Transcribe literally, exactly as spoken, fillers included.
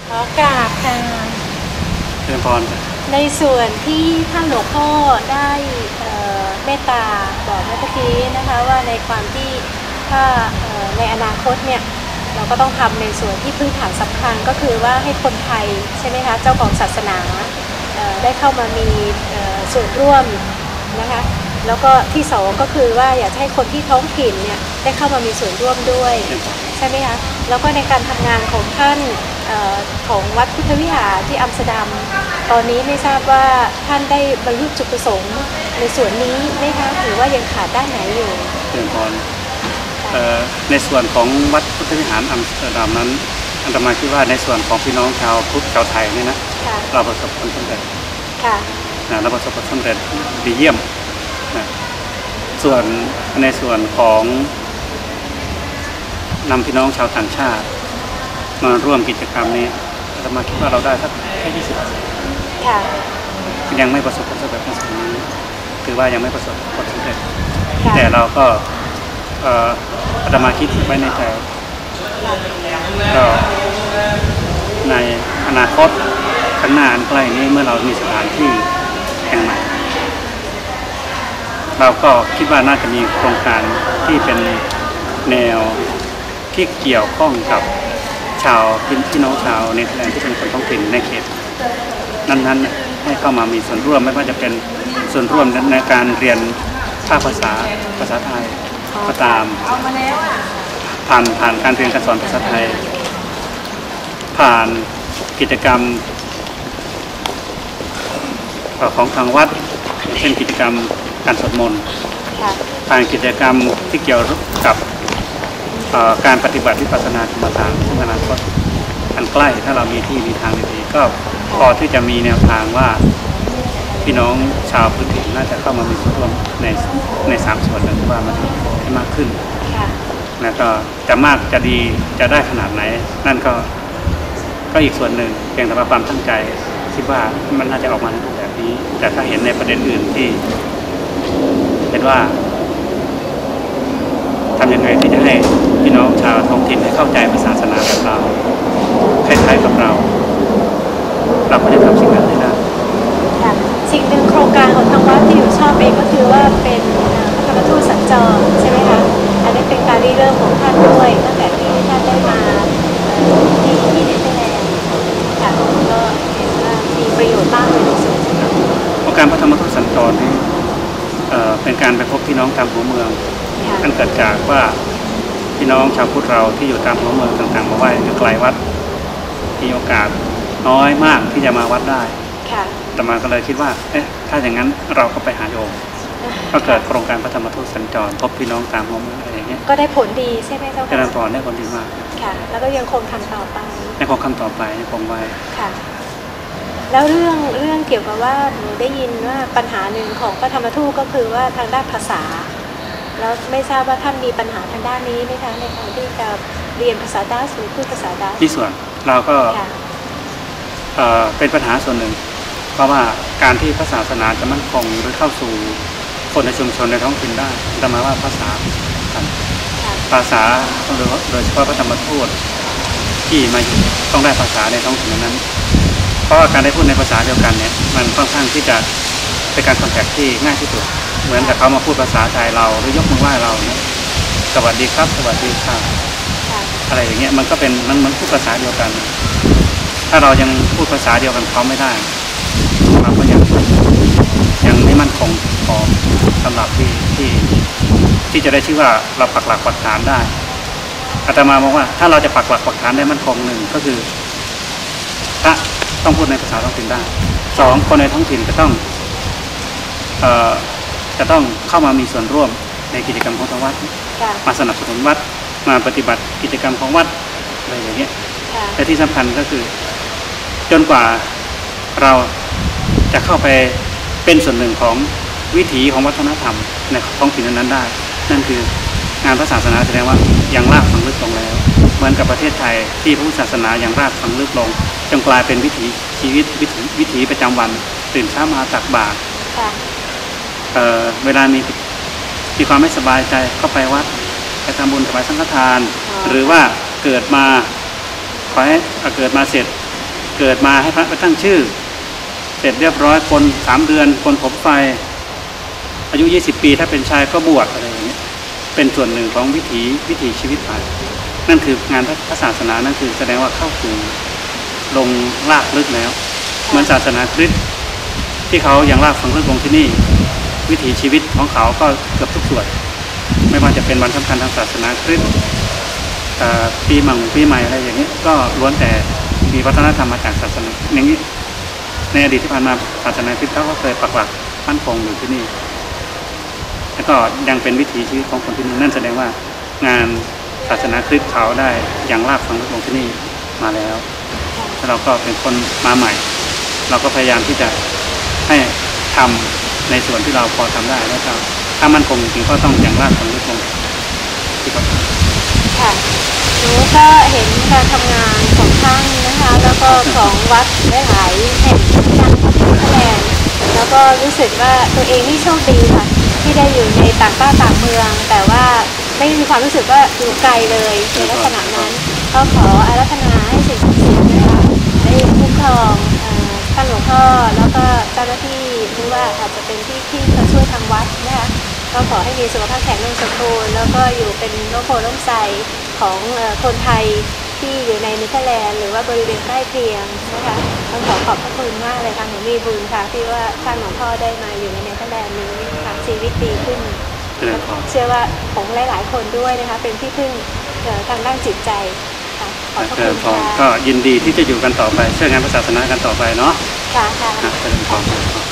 ขอกราบค่ะเชิญพรในส่วนที่ท่านหลวงพ่อได้เมตตาบอกเมื่อกี้นะคะว่าในความที่ถ้าในอนาคตเนี่ยเราก็ต้องทำในส่วนที่พื้นฐานสำคัญก็คือว่าให้คนไทยใช่ไหมคะเจ้าของศาสนาได้เข้ามามีส่วนร่วมนะคะแล้วก็ที่สองก็คือว่าอยากให้คนที่ท้องถิ่นเนี่ยได้เข้ามามีส่วนร่วมด้วยใช่ไหมคะแล้วก็ในการทำงานของท่านของวัดพุทธวิหารที่อัมสเตอร์ดัมตอนนี้ไม่ทราบว่าท่านได้บรรลุจุดประสงค์ในส่วนนี้ไหมคะหรือว่ายังขาดด้านไหนอยู่เชิญพรในส่วนของวัดพุทธวิหารอัมสเตอร์ดัมนั้นอาตมาคิดว่าในส่วนของพี่น้องชาวพุทธชาวไทยนี่นะเราประสบผลสำเร็จเราประสบผลสำเร็จดีเยี่ยมส่วนในส่วนของนำพี่น้องชาวต่างชาติมาร่วมกิจกรรมนี้อาตมาคิดว่าเราได้สักแค่ยี่สิบยังไม่ประสบผลสำเร็จในส่วนนี้คือว่ายังไม่ประสบผลสำเร็จแต่เราก็อาตมาคิดไว้ในใจก็ในอนาคตข้างหน้าอันใกล้นี้เมื่อเรามีสถานที่แห่งใหม่เราก็คิดว่าน่าจะมีโครงการที่เป็นแนวที่เกี่ยวข้องกับชาวพี่น้องชาวเนเธอร์แลนด์ที่เป็นคนท้องถิ่นในเขตนั้นๆให้เข้ามามีส่วนร่วมไม่ว่าจะเป็นส่วนร่วมในการเรียนภาคภาษาภาษาไทยก็ตามผ่านผ่านการเรียนการสอนภาษาไทยผ่านกิจกรรมของทางวัดเช่นกิจกรรมการสวดมนต์ผ่านกิจกรรมที่เกี่ยวกับการปฏิบัติวิปัสสนากรรมฐานในอนาคตอันใกล้ถ้าเรามีที่มีทางดีๆก็พอที่จะมีแนวทางว่าพี่น้องชาวพื้นถิ่นน่าจะเข้ามามีส่วนร่วมในในสามส่วนนั้นว่ามันให้มากขึ้นแล้วก็จะมากจะดีจะได้ขนาดไหนนั่นก็ก็อีกส่วนหนึ่งเพียงแต่ว่าความตั้งใจคิดว่ามันน่าจะออกมาในรูปแบบนี้แต่ถ้าเห็นในประเด็นอื่นที่เห็นว่าทำยังไงที่จะให้พี่น้องชาวท้องถิ่นได้เข้าใจศาสนาแบบเราคล้ายๆกับเราเราก็จะทำสิ่งนั้นได้ค่ะสิ่งหนึ่งโครงการของทางวัดที่อยู่ชอบเองก็คือว่าเป็นพระธรรมทูตสัญจรใช่ไหมคะอันนี้เป็นการริเริ่มของท่านด้วยตั้งแต่ที่ท่านได้มาที่ที่เนเธอร์แลนด์ค่ะก็เห็นว่ามีประโยชน์มากเลยในส่วนโครงการพระธรรมทูตสัญจรนี้เป็นการไปพบพี่น้องตามหัวเมืองอันเกิดจากว่าพี่น้องชาวพุทธเราที่อยู่ตามหัวเมืองต่างๆมาไหว้อยู่ไกลวัดมีโอกาสน้อยมากที่จะมาวัดได้แต่มาก็เลยคิดว่าเอ๊ะถ้าอย่างนั้นเราก็ไปหาโยมก็เกิดโครงการพระธรรมทูตสัญจรพบพี่น้องตามหัวเมืองอะไรอย่างเงี้ยก็ได้ผลดีใช่ไหมเจ้าค่ะได้ผลได้ผลดีมากค่ะแล้วก็ยังคงทำต่อไปยังคงทำต่อไปยังคงไว้ค่ะแล้วเรื่องเรื่องเกี่ยวกับว่าหนูได้ยินว่าปัญหาหนึ่งของพระธรรมทูตก็คือว่าทางด้านภาษาแล้วไม่ทราบว่าท่านมีปัญหาทางด้านนี้ไหมคะในการที่จะเรียนภาษาดัชหรือพูดภาษาดัชที่ส่วนเราก็เป็นปัญหาส่วนหนึ่งเพราะว่าการที่พระศาสนาจะมั่นคงหรือเข้าสู่คนในชุมชนในท้องถิ่นได้หมายว่าภาษาภาษาโดยเฉพาะพระธรรมทูตที่มาอยู่ต้องได้ภาษาในท้องถิ่นนั้นเพราะว่าการได้พูดในภาษาเดียวกันเนี่ยมันค่อนข้างที่จะเป็นการคอนแทคที่ง่ายที่สุดเหมือนกับเขามาพูดภาษาไทยเราหรือยกมือไหว้เราเนี่ยสวัสดีครับสวัสดีค่ะอะไรอย่างเงี้ยมันก็เป็นมันเหมือนพูดภาษาเดียวกันถ้าเรายังพูดภาษาเดียวกันเขาไม่ได้เราก็ยังยังไม่มั่นคงพอสำหรับที่ที่ที่จะได้ชื่อว่าเราปักหลักปักฐานได้อาตมามองว่าถ้าเราจะปักหลักปักฐานได้มั่นคงหนึ่งก็คือพระต้องพูดในภาษาท้องถิ่นได้สองคนในท้องถิ่นก็ต้องเอ่อจะต้องเข้ามามีส่วนร่วมในกิจกรรมของทางวัดมาสนับสนุนวัดมาปฏิบัติกิจกรรมของวัดอะไรอย่างเงี้ยแต่ที่สำคัญก็คือจนกว่าเราจะเข้าไปเป็นส่วนหนึ่งของวิถีของวัฒนธรรมในท้องถิ่นนั้นได้นั่นคืองานพระศาสนาแสดงว่ายังรากฝังลึกลงแล้วเหมือนกับประเทศไทยที่พุทธศาสนายังรากฝังลึกลงจนกลายเป็นวิถีชีวิตวิถีวิถีประจำวันตื่นเช้ามาตักบาตรเอ่อเวลามีมีความไม่สบายใจก็ไปวัดไปทำบุญถวายสังฆทานหรือว่าเกิดมาขอให้เกิดมาเสร็จเกิดมาให้พระไปตั้งชื่อเสร็จเรียบร้อยคนสามเดือนคนผมไฟอายุยี่สิบปีถ้าเป็นชายก็บวชอะไรอย่างเงี้ยเป็นส่วนหนึ่งของวิถีวิถีชีวิตไปนั่นคืองานพระศาสนานั่นคือแสดงว่าเข้าสู่ลงรากลึกแล้วเหมือนศาสนาคริสต์ที่เขายังรากฝังลึกลงที่นี่วิถีชีวิตของเขาก็เกือบทุกส่วนไม่ว่าจะเป็นวันสำคัญทางศาสนาคริสต์ปีใหม่ปีใหม่อะไรอย่างนี้ก็ล้วนแต่มีวัฒนธรรมมาจากศาสนาอย่างนี้ในอดีตที่ผ่านมาศาสนาคริสต์เขาก็เคยปักหลักมั่นคงอยู่ที่นี่แล้วก็ยังเป็นวิถีชีวิตของคนที่นี่นั่นแสดงว่างานศาสนาคริสต์เขาได้ยังรากฝังลึกลงที่นี่มาแล้วแล้วเราก็เป็นคนมาใหม่เราก็พยายามที่จะให้ทำในส่วนที่เราพอทำได้แล้วก็ถ้ามันคงจริงก็ต้องอย่างรากฝังลึกลงที่เขาทำค่ะหนูก็เห็นการทำงานของท่านนะคะแล้วก็ของวัดหลายๆแห่งทางทะเลแล้วก็รู้สึกว่าตัวเองนี่โชคดีค่ะที่ได้อยู่ในต่างบ้านต่างเมืองแต่ว่าไม่มีความรู้สึกว่าอยู่ไกลเลยในลักษณะนั้นก็ขออาราธนาให้สิ่งศักดิ์สิทธิ์นะคะได้คุ้มครองท่านหลวงพ่อแล้วก็เจ้าหน้าที่หรือว่าอาจจะเป็นที่ที่มาช่วยทางวัดนะคะก็ขอให้มีสุขภาพแข็งแรงสมบูรณ์แล้วก็อยู่เป็นร่มโพล่มไทรของคนไทยที่อยู่ในเนเธอร์แลนด์หรือว่าบริเวณใกล้เคียงนะคะต้องขอขอบพระคุณมากเลยค่ะหนูมีบุญค่ะที่ว่าท่านหลวงพ่อได้มาอยู่ในเนเธอร์แลนด์นี้ค่ะชีวิตดีขึ้นเชื่อว่าของหลายๆคนด้วยนะคะเป็นที่พึ่งทางด้านจิตใจค่ะขอบพระคุณค่ะก็ยินดีที่จะอยู่กันต่อไปเชื่องานพระศาสนากันต่อไปเนาะค่ะค่ะเป็นความ